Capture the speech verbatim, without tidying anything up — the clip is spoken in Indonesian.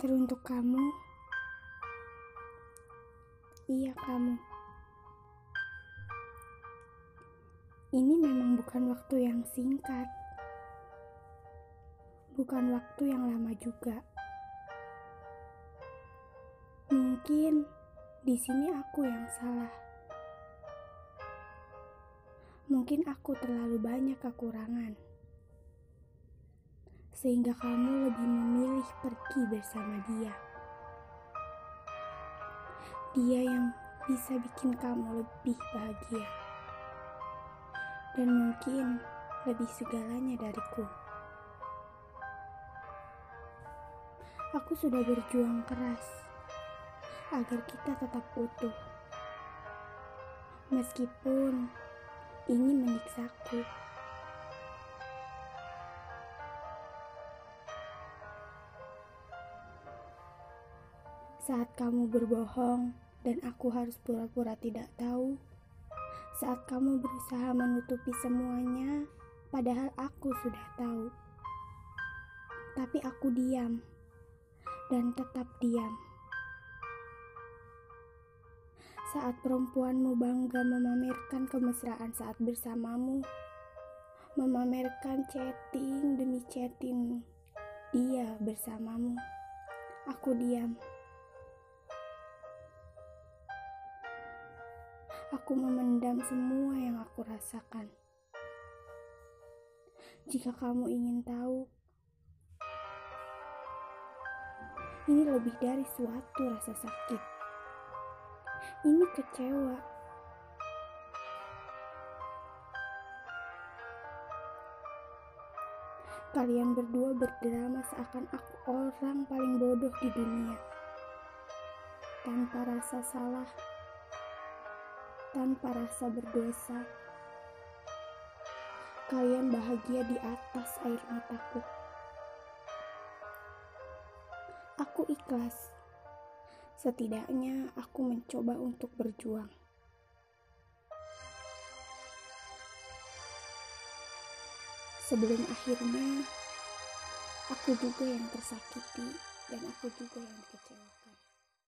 Teruntuk kamu, iya kamu. Ini memang bukan waktu yang singkat, bukan waktu yang lama juga. Mungkin di sini aku yang salah. Mungkin aku terlalu banyak kekurangan, sehingga kamu lebih memilih pergi bersama dia. Dia yang bisa bikin kamu lebih bahagia. Dan mungkin lebih segalanya dariku. Aku sudah berjuang keras agar kita tetap utuh. Meskipun ini menyiksaku. Saat kamu berbohong dan aku harus pura-pura tidak tahu. Saat kamu berusaha menutupi semuanya, padahal aku sudah tahu. Tapi aku diam, dan tetap diam. Saat perempuanmu bangga memamerkan kemesraan saat bersamamu, memamerkan chatting demi chatting dia bersamamu, aku diam. Aku memendam semua yang aku rasakan. Jika kamu ingin tahu, ini lebih dari suatu rasa sakit. Ini kecewa. Kalian berdua berdrama seakan aku orang paling bodoh di dunia. Tanpa rasa salah, tanpa rasa berdosa. Kalian bahagia di atas air mataku. Aku ikhlas. Setidaknya aku mencoba untuk berjuang. Sebelum akhirnya aku juga yang tersakiti dan aku juga yang kecewa.